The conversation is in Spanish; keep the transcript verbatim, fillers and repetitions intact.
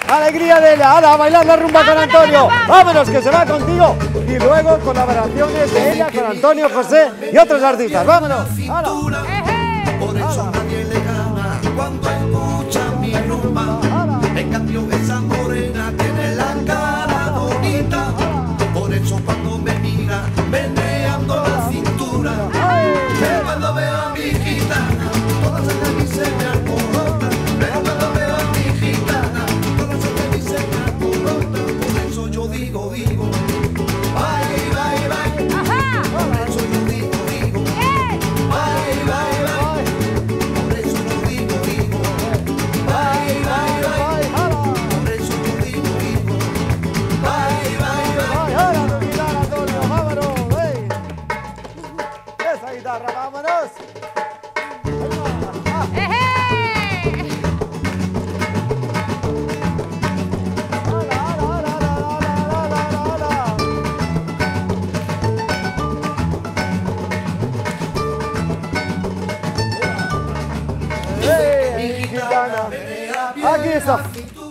Alegría de ella. Ala, a bailar la rumba con Antonio. Vámonos, que se va contigo. Y luego colaboraciones de ella con Antonio José y otros artistas. Vámonos. Ala. Por eso nadie le gana cuando escucha mi rumba. En cambio esa morena tiene la cara bonita. Por eso cuando me mira, meneando la cintura. Pero cuando veo a mi gitana, todas se me dicen me alborota. Pero cuando veo a mi gitana, todas se me dicen me alborota. Por eso yo digo, digo, bye, bye, bye. Por eso yo digo, digo, bye, bye, bye. Por eso yo digo, digo, bye, bye, bye. Por eso yo digo, digo, bye, bye, bye. Ahora tu guitarra, Antonio, vámonos. Hey. Esa guitarra, vámonos. Hey, gitana. Aquí está.